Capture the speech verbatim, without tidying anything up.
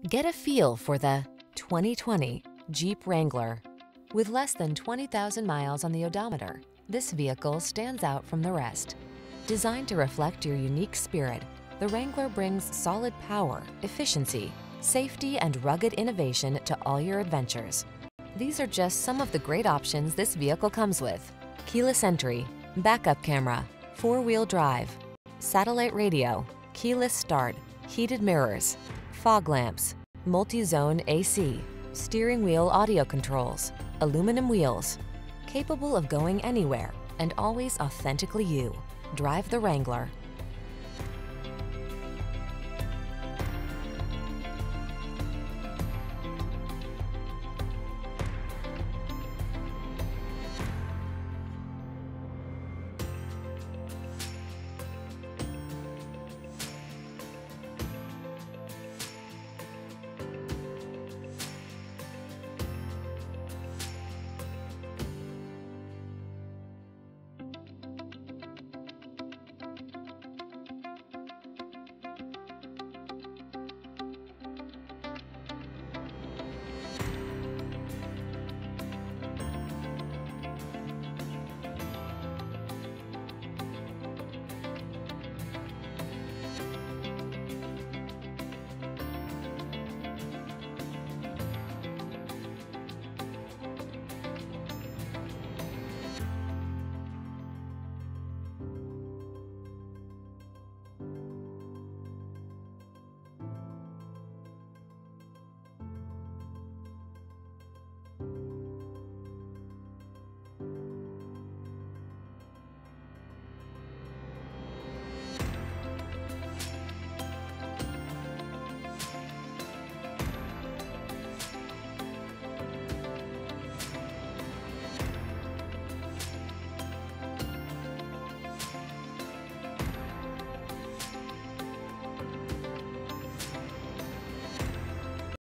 Get a feel for the twenty twenty Jeep Wrangler. With less than twenty thousand miles on the odometer, this vehicle stands out from the rest. Designed to reflect your unique spirit, the Wrangler brings solid power, efficiency, safety, and rugged innovation to all your adventures. These are just some of the great options this vehicle comes with: keyless entry, backup camera, four-wheel drive, satellite radio, keyless start, heated mirrors, fog lamps, multi-zone A C, steering wheel audio controls, aluminum wheels. Capable of going anywhere and always authentically you. Drive the Wrangler.